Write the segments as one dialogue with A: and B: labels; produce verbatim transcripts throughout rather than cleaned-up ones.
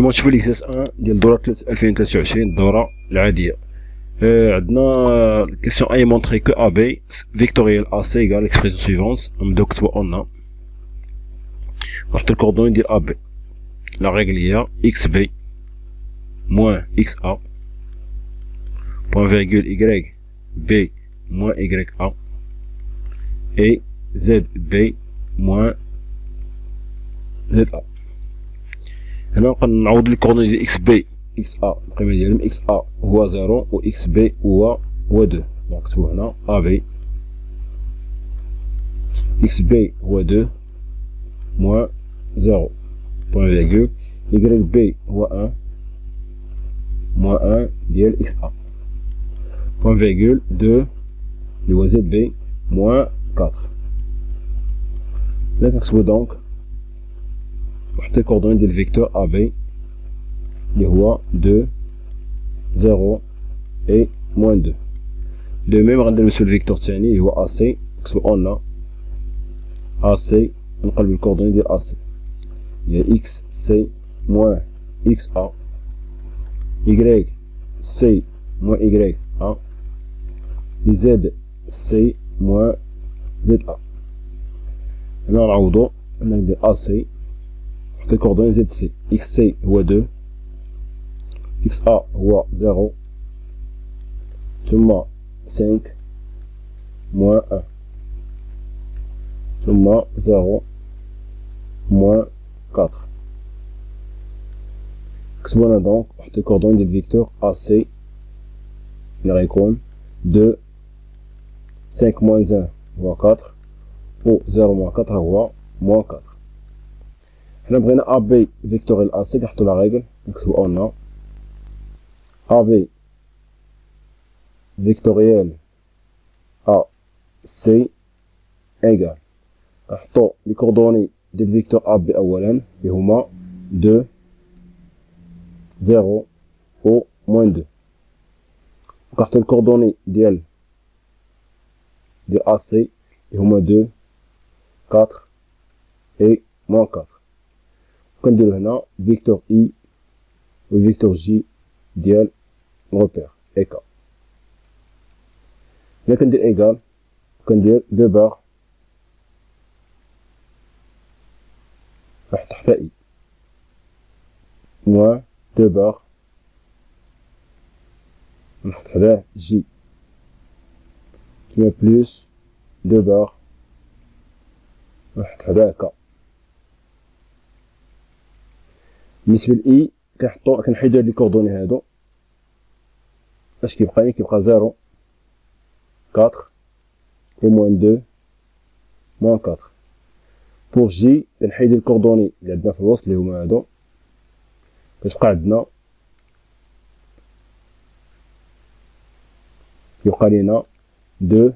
A: كما تشوفوا ليكزارس واحد ديال الدورة ألفين وثلاثة وعشرين الدورة العادية. Euh, عندنا question A montré que A B vectoriel A C égale l'expression suivante. نبداو كتبوا on a واحد الكوردوني ديال A B. La règle هي X B moins X A point virgule Y B moins Y A et Z B moins Z A. هنا غنعوض لي كوردوني ديال X B X A القيمة ديالهم X A هو زيرو و X B هو هو دو. دونك نكتبو هنا A B X B هو دو موان زيرو بوان فيرغول Y B هو واحد موان واحد ديال X A بوان فيرغول دو اللي هو Z B موان أربعة. هنا كنكتبو دونك واحد الكوردوني ديال الفيكتور A B اللي هو deux zéro et moins deux. De même غنديرو الفيكتور الثاني اللي هو A C نكتبو اون A C نقلب الكوردوني ديال A C هي X C moins X A Y C moins Y A Z C moins Z A. هنا نعوضو هنا ندير A C نحط الكوردوني Z C X C هو deux X A هو زيرو ثم خمسة موان واحد ثم زيرو موان أربعة. نكتبو هنا دونك واحد الكوردوني ديال الفيكتور A C اللي غيكون deux خمسة موان واحد هو أربعة و زيرو موان أربعة هو موان أربعة. حنا بغينا A B فيكتوريال A C كنحطو لا ريغل نكتبو اون A B vectoriel A C égale نحطو لي كوردوني ديال فيكتور A B اولا اللي هما deux zéro و moins deux وكنحطو الكوردوني ديال ديال A C اللي هما deux quatre et moins quatre. وكنديرو هنا فيكتور I و فيكتور J ديال الروبير إي كا. هنا كندير إيكال وكندير دو بار واحد تحت إي موان دو بار نحط حداه جي تسمى بلوس دو بار نحط حداه كا. بالنسبة لإي كنحطو كنحيدو هاد لي كوردوني هادو اش كيبقى لي كيبقى زيرو quatre et moins deux moins quatre. pour جي كنحيدو الكوردوني اللي عندنا في الوسط اللي هما هادو كتبقى عندنا كيبقى لينا deux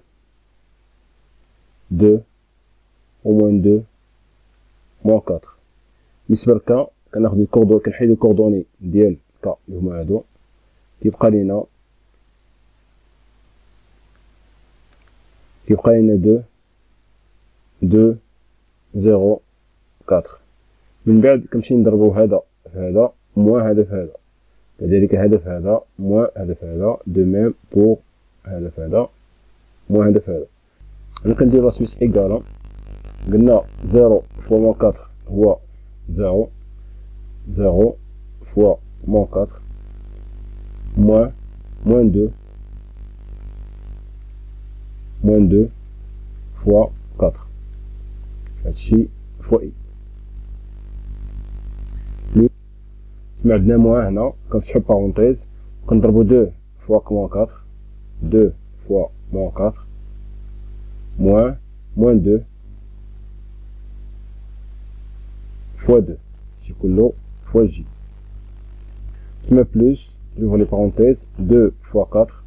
A: deux و moins deux moins quatre. بالنسبة لكا كناخدو الكوردوني كنحيدو الكوردوني ديال كا اللي هما هادو كيبقى لينا كيبقى لينا deux deux zéro quatre. من بعد كنمشي نضربو هذا في هذا موان هذا في هذا كذلك هذا في هذا موان هذا في هذا دو ميم بور هذا في هذا موان هذا في هذا. انا كندير لا سويس ايكالا قلنا زيرو فوا موان quatre هو زيرو زيرو فوا موان quatre moins moins deux moins deux fois quatre هادشي فوا اي بلوس كما عندنا موان هنا كنفتحو بارونتيز كنضربو deux fois moins quatre deux fois moins quatre moins moins deux fois deux هادشي كله fois j تسمى بلوس j'ouvre les parenthèses deux fois quatre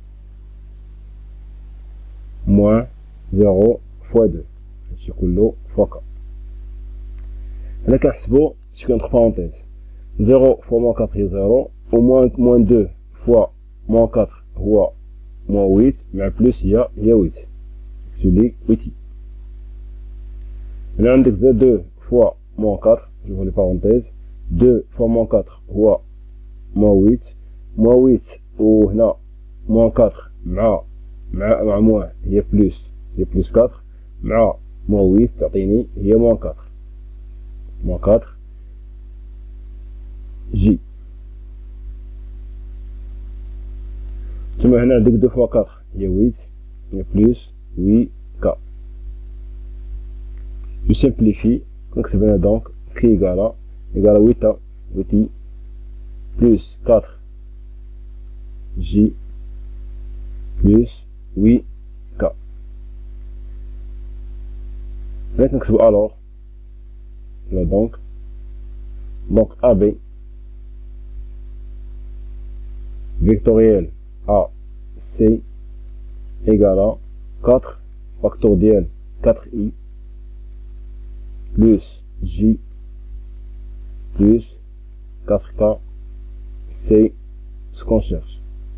A: moins zéro fois deux هادشي كله fois quatre. هنا كنحسبو شكون entre parenthèses zéro fois moins quatre هي zéro و moins moins deux fois moins quatre هو moins huit مع بلوس هي هي huit نكتب لي huit. هنا عندك زائد deux fois moins quatre j'ouvre les parenthèses deux fois moins quatre هو moins huit moins huit وهنا moins quatre مع مع مع moins هي plus هي plus quatre مع moins huit تعطيني هي moins quatre moins quatre j. ثم هنا عندك deux fois quatre هي huit هي plus huit k. Je simplifie نكتب هنا donc k égale égale huit a huit i plus quatre j plus huit k. Là نكتب alors là donc donc A B vectoriel A C égale à quatre factoriel quatre i plus j plus quatre k. C'est ce qu'on cherche.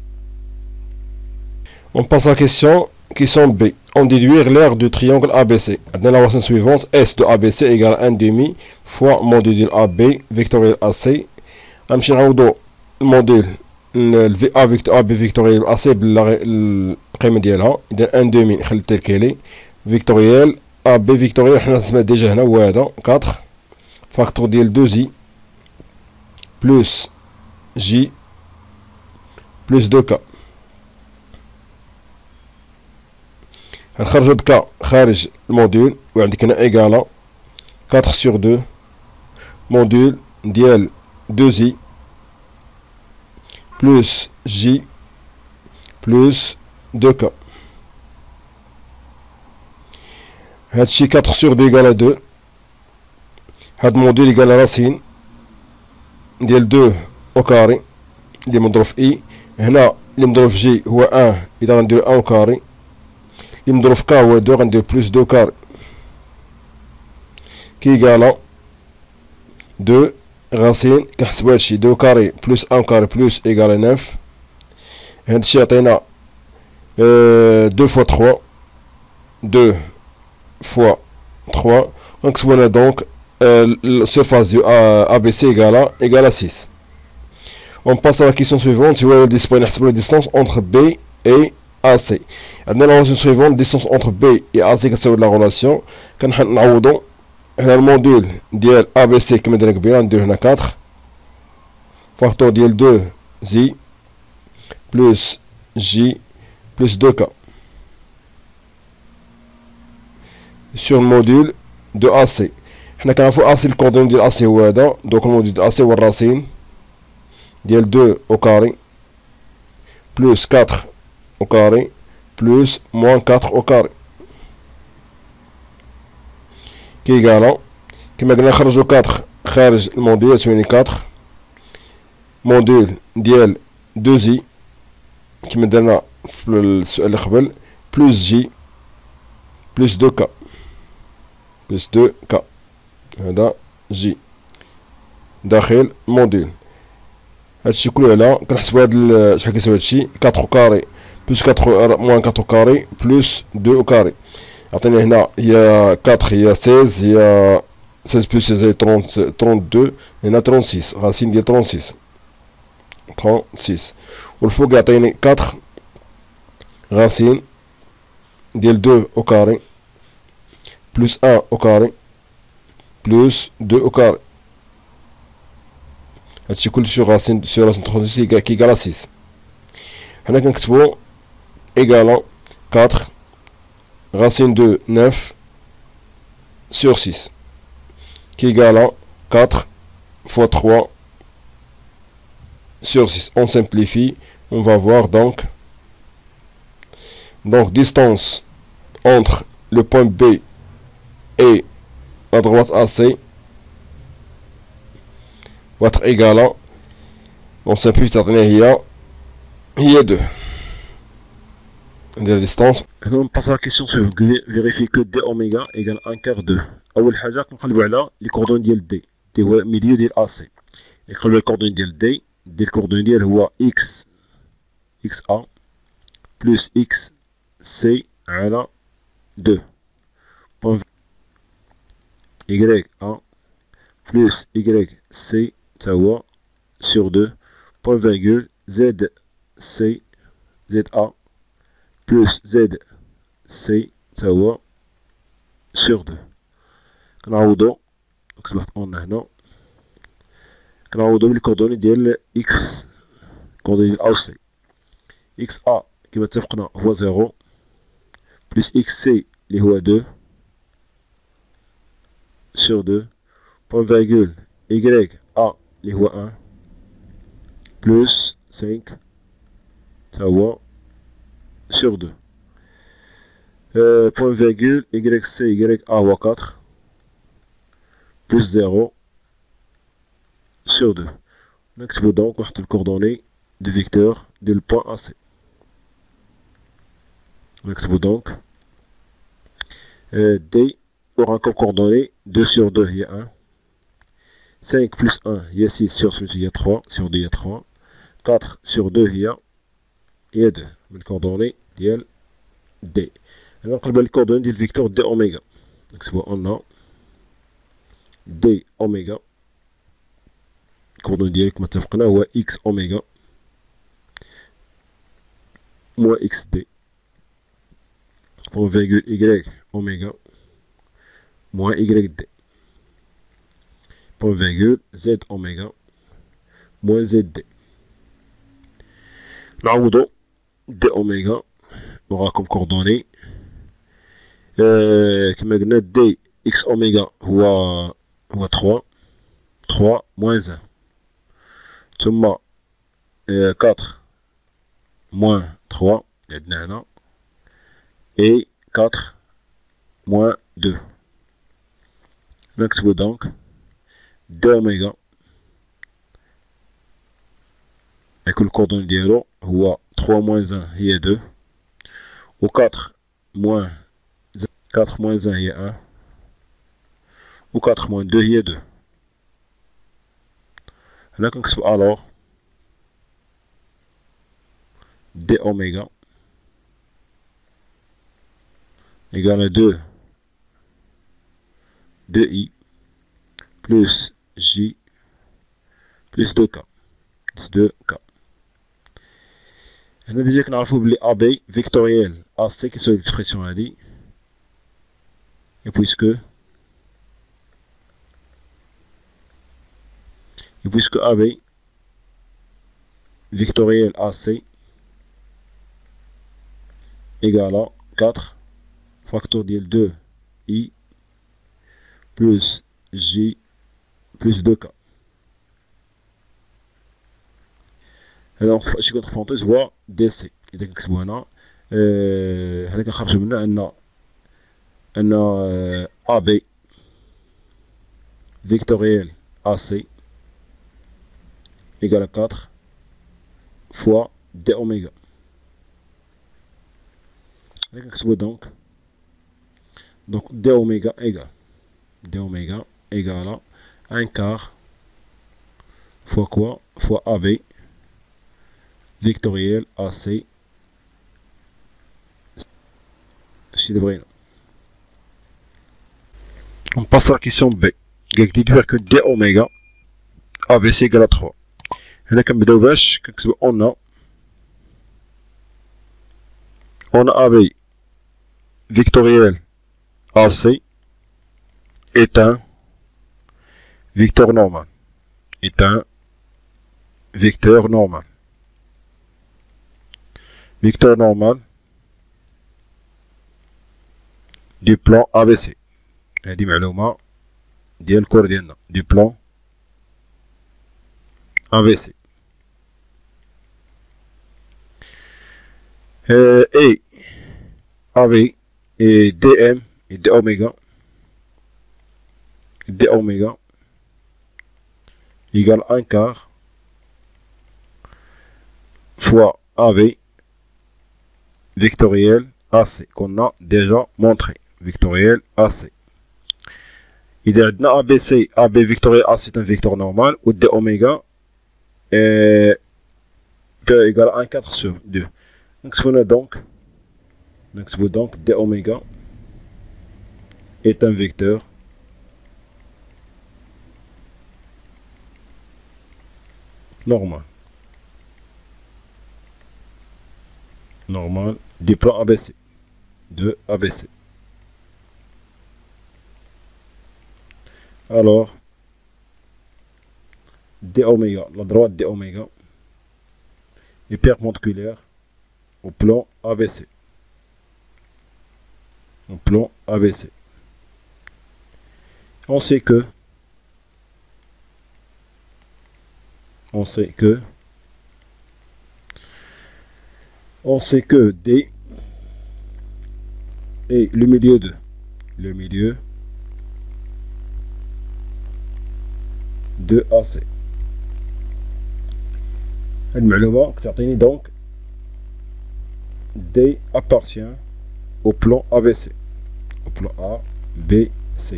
B: On passe à la question, question B. On déduire l'aire du triangle A B C. Dans la relation suivante, S de A B C égale un demi fois module A B vectoriel A C. نمشي نعوضو الموديل ال في A vectoriel A B vectoriel A C بالقيمة ديالها. إذا un demi نخلي تيل كيلي vectoriel A B vectoriel حنا نسمع ديجا هنا هو هذا quatre فاكتور ديال deux i plus j plus deux k. هنخرجو k خارج الموديل وعندك هنا إيكالا quatre sur deux موديل ديال deux i plus j plus deux k. هادشي quatre sur deux égale à deux. هاد الموديل يقال راسين ديال deux au carré اللي مضروب في اي. هنا اللي مضروب في جي هو واحد اذا غنديرو واحد au carré. اللي مضروب في كا هو اثنين غندير بلس اثنين كاري كي يقالا اثنين غاسين كنحسبو هادشي اثنين كاري بلس واحد كاري بلس ايكال تسعة. هادشي يعطينا اثنين فوا ثلاثة اثنين فوا ثلاثة. غنكتبو هنا دونك surface du A B C égale égale à six. On passe à la question suivante. Si vous voulez la distance entre B et A C. Dans la relation suivante, distance entre B et A C, c'est la relation. Quand on a le module de A B C qui me donne bien quatre. Facteur de deux i plus j plus deux k. Sur le module de A C. حنا كنعرفو A C الكوردون ديال A C هو هذا. دونك الموديل ديال A C هو الراسين ديال deux au carré plus quatre au carré plus moins quatre au carré كي يقالا كما قلنا نخرجو quatre خارج الموديل تساوي quatre موديل ديال deux i كما درنا في السؤال اللي قبل plus j plus deux k plus deux k. هذا جي داخل موديل. هادشي كله على كنحسبو هاد شحال كيساوي هادشي quatre au carré plus quatre moins quatre au carré plus deux au carré. عطينا هنا هي quatre هي seize هي seize plus seize هي trente-deux هنا trente-six راسين ديال trente-six trente-six. والفوق يعطيني quatre راسين ديال deux au carré plus un au carré plus deux au carré. هادشي كل sur racine sur racine trente-six qui égale à six. هنا كنكتبو égalant quatre racine de neuf sur six qui égale à quatre fois trois sur six. On simplifie, on va voir donc donc distance entre le point B et la droite A C va être égal à, on simplifie, تعطينا هي هي deux de la distance.
A: On passe à la question suivante. Vérifie que d oméga égale un quart deux. أول حاجة كنقلبو على les coordonnées ديال d اللي هو الميليو ديال A C. نقلبو على الكوردوني ديال d ديال الكوردوني ديال هو x xa plus x c على deux y a plus y c تساوى sur deux point virgule Z C Z A plus Z C تساوى sur deux. كنعوضو أصبحت أون هنا كنعوضو بالكوردوني ديال إكس كوردوني ديال أ و سي. إكس أ كيما اتفقنا هو زيرو بلس إكس سي اللي هو دو sur deux point virgule Y A اللي هو un plus cinq تساوى sur deux. Euh, point virgule Y C Y A هو quatre plus zéro sur deux. نكتبو دونك واحد الكوردوني du vecteur ديال point A C. نكتبو دونك euh, D aura comme coordonnée deux sur deux il y a un, cinq plus un il y a six, sur six il y a trois, sur deux il y a trois, quatre sur deux il y a il y a deux. Les coordonnées ديال D. Alors نقلب les coordonnées ديال vecteur D oméga. نكتبو on a D oméga coordonnées ديالك كما اتفقنا هو X oméga moins X D point virgule Y oméga moins Y D point virgule Z oméga moins Z D. نعوضو D oméga aura comme coordonnée euh, كما قلنا D X oméga هو هو trois trois moins un ثم euh, quatre moins trois عندنا هنا et quatre moins deux. نكتبو دونك D oméga يكون الكوردوني ديالو هو trois moins un هي deux و quatre moins quatre moins un هي un و quatre moins deux هي deux. هنا كنكتبو alors D oméga égale à deux deux I plus J plus deux K plus deux K. هنا ديجا كنعرفو بلي A B فيكتوريال A C كيساوي l'expression هادي et puisque et puisque A B vectoriel A C égale à quatre factoriel deux I plus J plus deux K. Alors شي كنت parenthèse هو دي سي. إذا كنكتبو هنا هنا كنخرجو منها أن أن A B vectoriel A C égale à quatre fois D oméga. Là كنكتبو donc donc D oméga égale D oméga égale à un quart fois quoi fois A B vectoriel A C on passe à la question B. Il dit que D oméga A B C égale à trois. هنا كنبداو باش كنكتبو on a on a A B vectoriel A C est un vecteur normal est un vecteur normal vecteur normal du plan A B C. هذه معلومة ديال الكور ديالنا du plan A B C. Euh, et A B et D M et D oméga D oméga égale un quart fois A B vectoriel A C qu'on a déjà montré vectoriel A C. إذا عندنا A B C A B vectoriel A C c'est un vecteur normal ou D oméga est égal à un quart sur deux. نكتبو donc نكتبو donc D oméga est un vecteur normal. Normal du plan A B C. De A B C. Alors, d oméga, la droite d oméga est perpendiculaire au plan A B C. Au plan A B C. On sait que on sait que on sait que D est le milieu de le milieu de A C. المعلومة كتعطيني donc D appartient au plan A B C. Au plan A B C.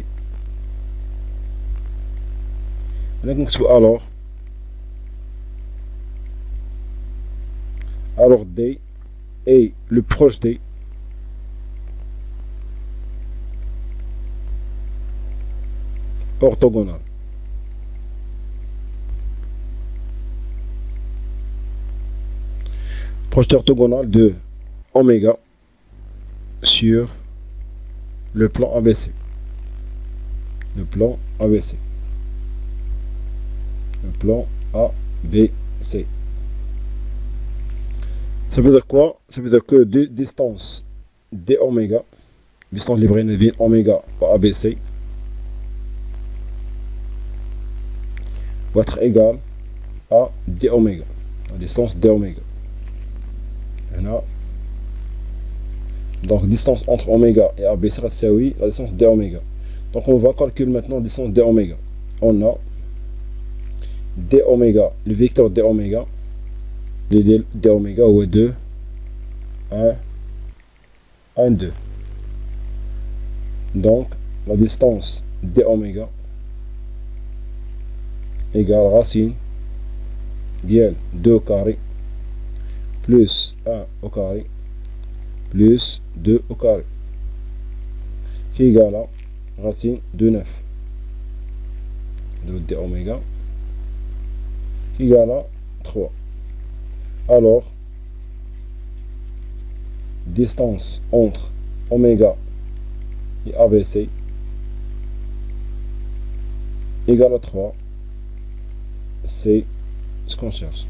A: Alors, alors D est le proche D orthogonal. Proche orthogonal de oméga sur le plan A B C. Le plan A B C. Le plan A B C. Ça veut dire quoi? Ça veut dire que de distance d oméga, distance libre de oméga par A B C, va être égale à d oméga, la distance d oméga. Donc distance entre oméga et A B C c'est oui la distance d oméga. Donc on va calculer maintenant la distance d oméga. On a d oméga, le vecteur d oméga, le d oméga ou deux, un, un, deux. Donc la distance d oméga égale racine d'L deux au carré plus un au carré plus deux au carré qui est égal à racine de neuf de d oméga qui est égal à trois. Alors distance entre oméga et A B C égale à trois, c'est ce qu'on cherche.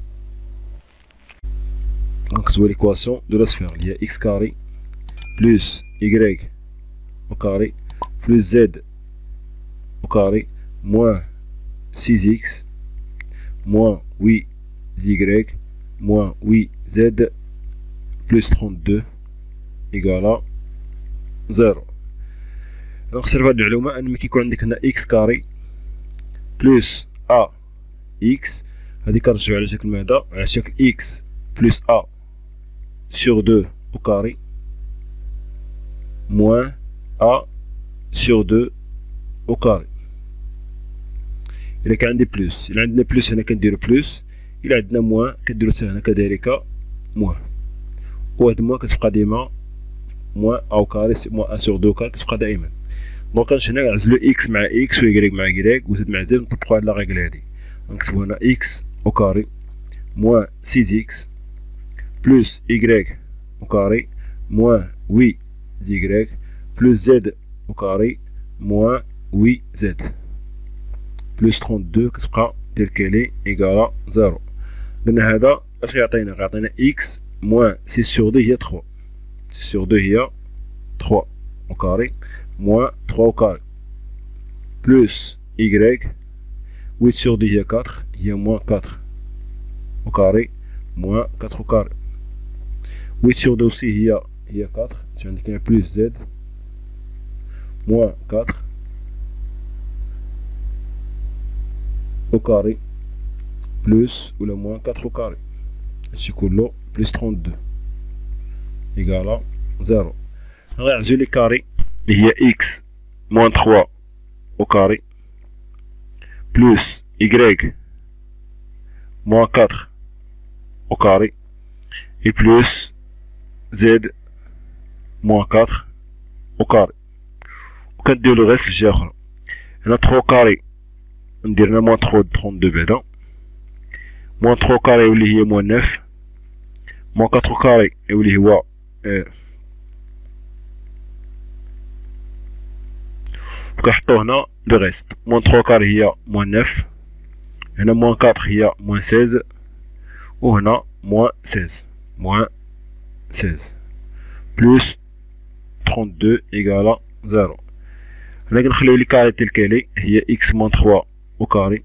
A: Donc c'est l'équation de la sphère. Il y a x carré plus y au carré plus z au carré moins six x moins huit y moins huit z plus trente-deux égale à zéro. Alors c'est le معلومة أن كي يكون عندك هنا x carré plus a x هذيك كنرجعو على شكل هذا على شكل x plus a sur deux au carré moins a sur deux au carré. إلا كان عندي بلس، إلا عندنا بلس هنا كنديرو بلس، إلا عندنا موان كنديرو حتى هنا كذلك موان، وهاد موان كتبقى ديما موان أو كاري موان أن سور دو كاري كتبقى دائما. دونك كنمشي هنا نعزلو إكس مع إكس و إكغيك مع إكغيك و زد مع زد نطبقو هاد لا ريغل هادي. نكتبو هنا إكس أو كاري موان سيز إكس بلس إكغيك أو كاري موان huit y plus z au carré moins huit z plus trente-deux كتبقى تيل كيلي إيكالا زيرو. قلنا هذا اش يعطينا؟ غيعطينا x moins six sur deux هي trois، six sur deux هي trois au carré moins trois au carré plus y huit sur deux هي quatre هي moins quatre au carré moins quatre au carré huit sur deux aussi هي هي quatre tu عندك هنا plus z moins quatre au carré plus ou le moins quatre au carré هادشي كله plus trente-deux égal à zéro. غنعزلو لي كاري اللي هي x moins trois au carré plus y moins quatre au carré et plus z moins quatre au carré. وكندير لو غير في الجهة أخرى. هنا trois au carré ندير لنا moins trois trente-deux بعدا moins trois au carré اللي هي moins neuf moins quatre au carré اللي هو كنحطو هنا لو ريست moins trois au carré هي moins neuf هنا moins quatre هي moins seize وهنا moins seize moins seize plus trente-deux égale zéro. هنا كنخليو لي كاري تيل كالي هي x moins trois au carré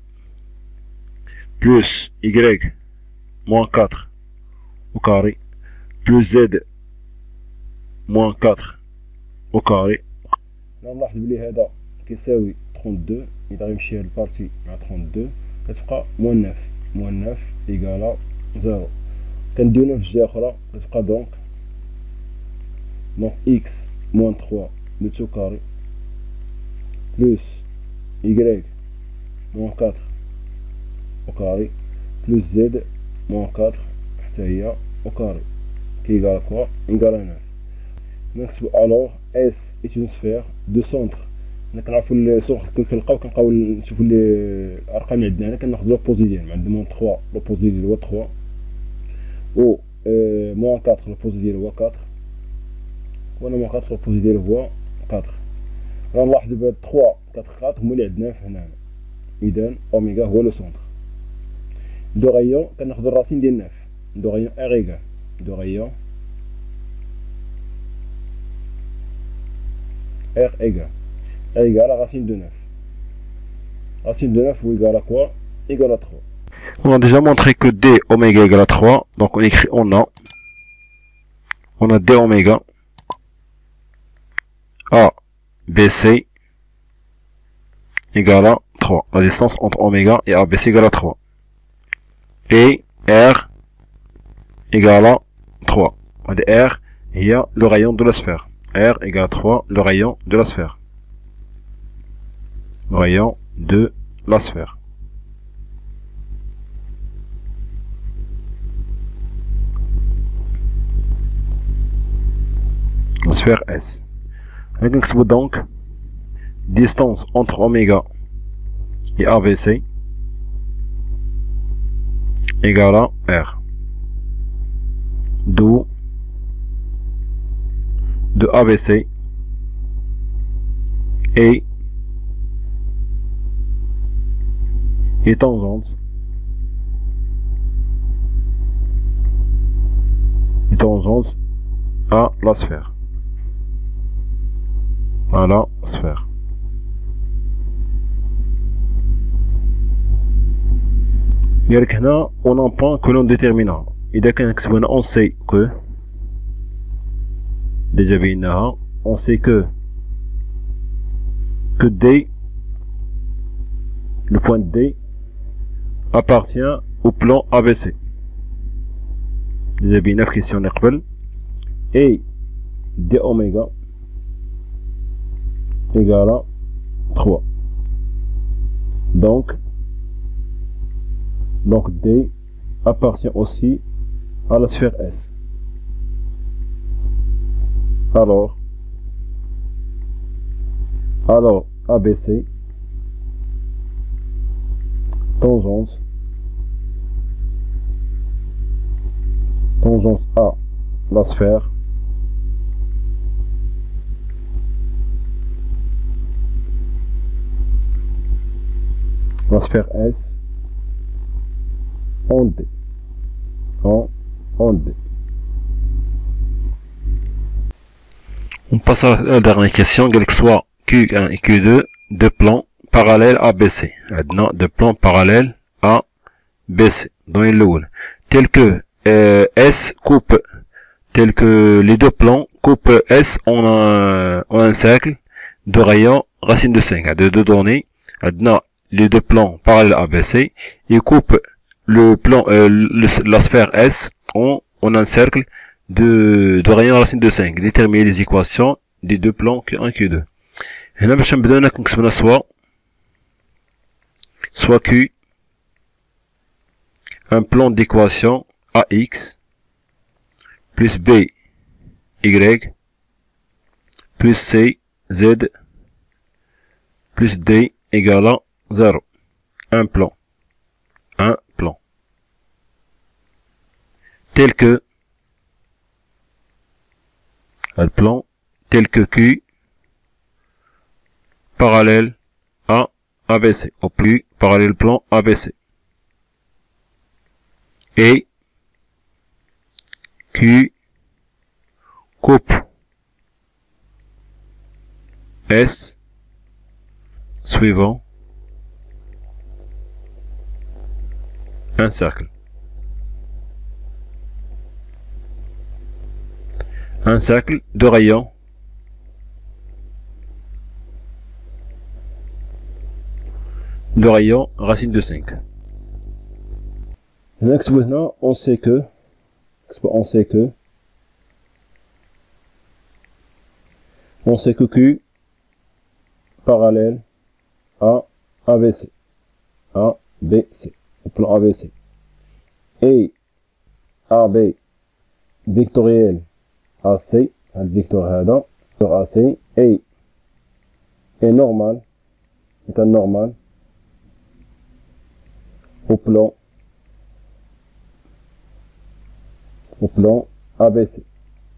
A: plus y moins quatre au carré plus z moins quatre au carré. نلاحظ بلي هذا كيساوي trente-deux إذا غيمشي هاد البارتي مع trente-deux كتبقى moins neuf moins neuf égale zéro. كنديرو في الجهة أخرى كتبقى دونك دونك x moins trois le tout carré plus y moins quatre au carré plus z moins quatre حتى هي au carré qui égale quoi égale neuf. نكتبو alors S est une sphère de centre. حنا كنعرفو السونتر كنلقاو كنبقاو نشوفو الارقام اللي عندنا هنا كناخدو لوبوزي ديالهم عندنا moins trois لوبوزي ديالو هو trois و moins quatre لوبوزي ديالو هو quatre وانا moins quatre لوبوزي ديالو هو quatre. غنلاحظو بهاد trois quatre quatre هما اللي عندنا في هنا اذا اوميغا هو لو سونتر. دو غايون كناخدو الراسين ديال neuf دو غايون ار ايغال دو غايون R égale R égale à racine de neuf. Racine de neuf ou égale à quoi? Égale à trois. On a déjà montré que D oméga égale à trois. Donc on écrit on a. On a D oméga A B C égale à trois. La distance entre oméga et A B C égale à trois. Et R égale à trois. R il y a le rayon de la sphère. R égale à trois, le rayon de la sphère. Le rayon de la sphère. La sphère S. Donc, distance entre oméga et A B C égale à R. D'où de A B C et et tangente et tangente à la sphère à la sphère. ياك هنا on a un point que l'on déterminera. إذا كان كتبنا on sait que déjà بيناها on sait que que D le point D appartient au plan A B C déjà بينا في question قبل et D oméga égale à trois. Donc donc D appartient aussi à la sphère S. Alors, alors A B C, tangente, tangente à la sphère, la sphère S, en D, en, en D. On passe à la dernière question, quel que soit Q un et Q deux, deux plans parallèles à B C. Maintenant, deux plans parallèles à B C. Dans le loul. Tel que euh, S coupe, tel que les deux plans coupent S en un, en un cercle de rayon racine de cinq. De deux données, maintenant, les deux plans parallèles à B C, ils coupent le plan, euh, le, la sphère S en, en un cercle de, de rayon racine de cinq. Déterminer les équations des deux plans Q un et Q deux. هنا باش نبداو نكتبنا soit soit Q un plan d'équation A X plus B Y plus C Z plus D égale à zéro. Un plan. Un plan. tel que le plan tel que Q parallèle à A B C, au plus parallèle plan A B C. Et Q coupe S suivant un cercle. Un cercle de rayon de rayon racine de cinq. Maintenant, on sait que on sait que on sait que Q parallèle à A B C, A B C, au plan A B C, et A B vectoriel A C, le vecteur هذا A C, et est normal, est un normal au plan au plan A B C.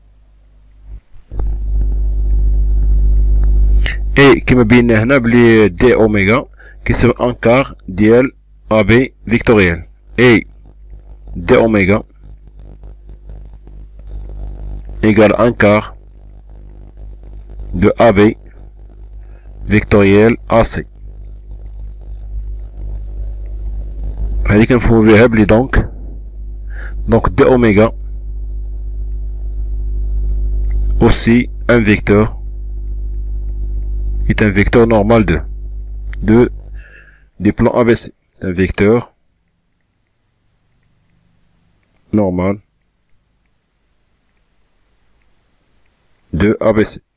A: Et كما بينا هنا بلي دي اوميغا كيساوي ان كار ديال A B vectoriel, et d oméga égale un quart de A B vectoriel A C. هذه كنفهمو بها بلي دونك donc d oméga aussi un vecteur est un vecteur normal de de des plans A B C, un vecteur normal de A B C.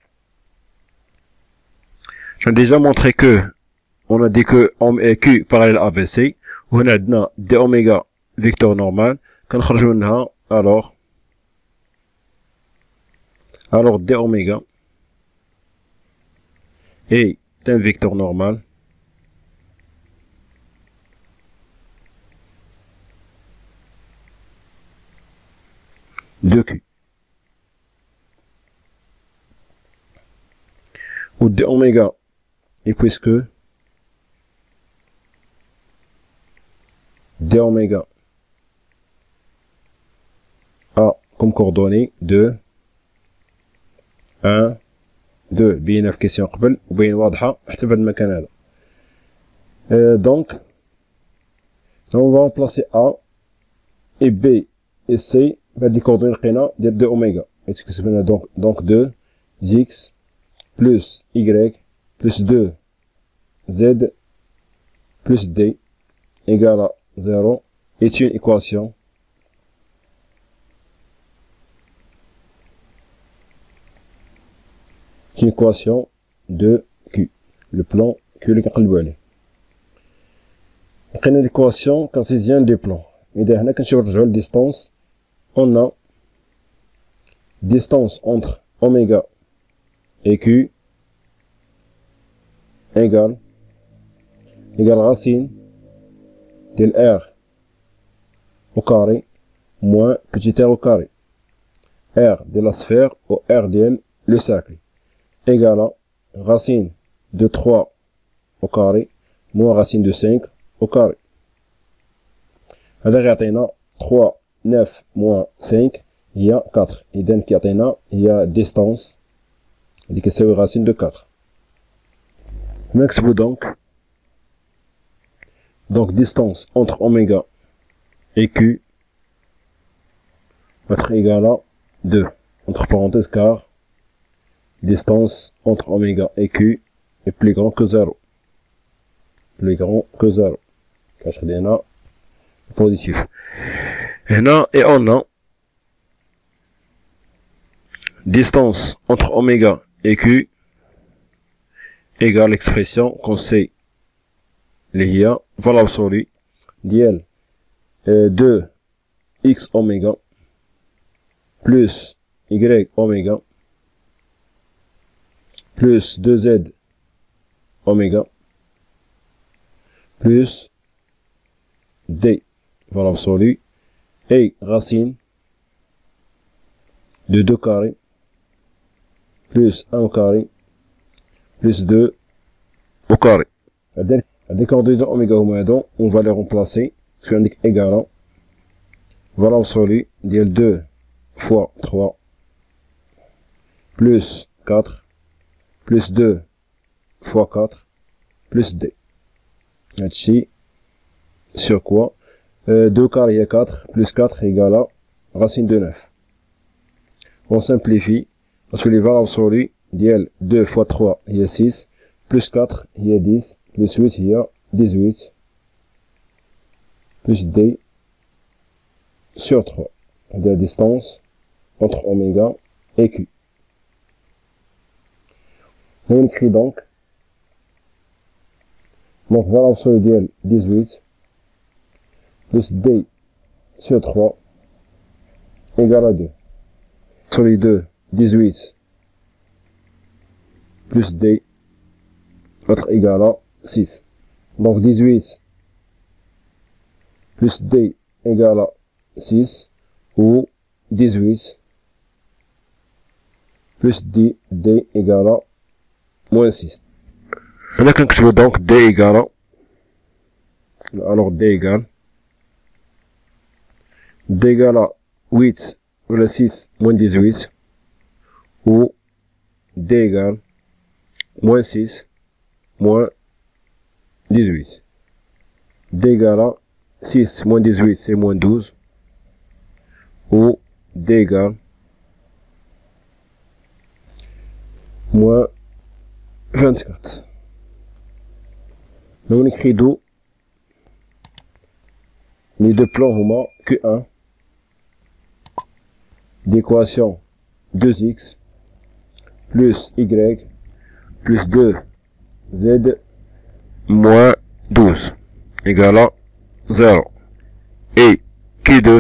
A: J'ai déjà montré que on a dit que Q parallèle A B C, on a d oméga vecteur normal, quand on alors alors d oméga est un vecteur normal de Q, où d oméga est puisque d oméga a comme coordonnée de un deux بينا في كيسيون قبل وبين واضحة حتى في هذا المكان هذا. Euh, donc, on va remplacer A et B et C par des coordonnées لقينا ديال deux oméga. Est-ce que c'est bien donc donc deux x plus y plus deux z plus d égale à zéro est une équation une équation de Q, le plan Q اللي كنقلبو عليه. لقينا l'équation cartésienne des plans. إذا هنا كنمشيو نرجعو للديستانس، on a distance entre oméga et Q égale égale racine de R au carré moins petit r au carré. R de la sphère au R ديال le cercle égale à racine de trois au carré moins racine de cinq au carré. هذا غيعطينا trois neuf moins cinq هي quatre. إذا كيعطينا هي distance اللي كتساوي racine de quatre. نكتبو donc donc distance entre oméga et Q va être égale à deux entre parenthèses car distance entre oméga et Q est plus grand que zéro. Plus grand que zéro. كاش خدينا positif. هنا et on a distance entre oméga et Q égale l'expression qu'on sait اللي هي valeur absolue ديال deux x oméga plus y oméga plus deux z oméga plus d valeur absolue et racine de deux carrés plus un au carré plus deux au carré. Les coordonnées de oméga هما هادو on va les remplacer parce qu'on est égalant valeur absolue ديال deux fois trois plus quatre plus deux fois quatre plus d. Ici sur quoi euh, deux carré est quatre plus quatre égale à racine de neuf. On simplifie parce que les valeurs absolues ديال deux fois trois il y a six plus quatre il y a dix plus huit il y a dix-huit plus d sur trois. C'est la distance entre oméga et q. On écrit donc donc valeur absolue ديال dix-huit plus d sur trois égale à deux. Sur les deux, dix-huit plus d autre égale à six. Donc dix-huit plus d égale à six ou dix-huit plus d, d égale à moins six. Là, quand je veux donc d égale à, alors d égale, d égale à huit le six moins dix-huit ou d égale moins six moins dix-huit. D égale à six moins dix-huit c'est moins douze ou D égale moins vingt-quatre. Donc on écrit d'où les deux plans huma Q un d'équation deux x plus y plus deux z moins douze égale à zéro. Et Q deux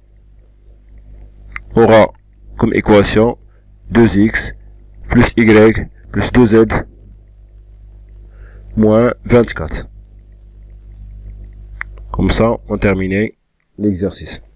A: aura comme équation deux x plus y plus deux z moins vingt-quatre. Comme ça, on termine l'exercice.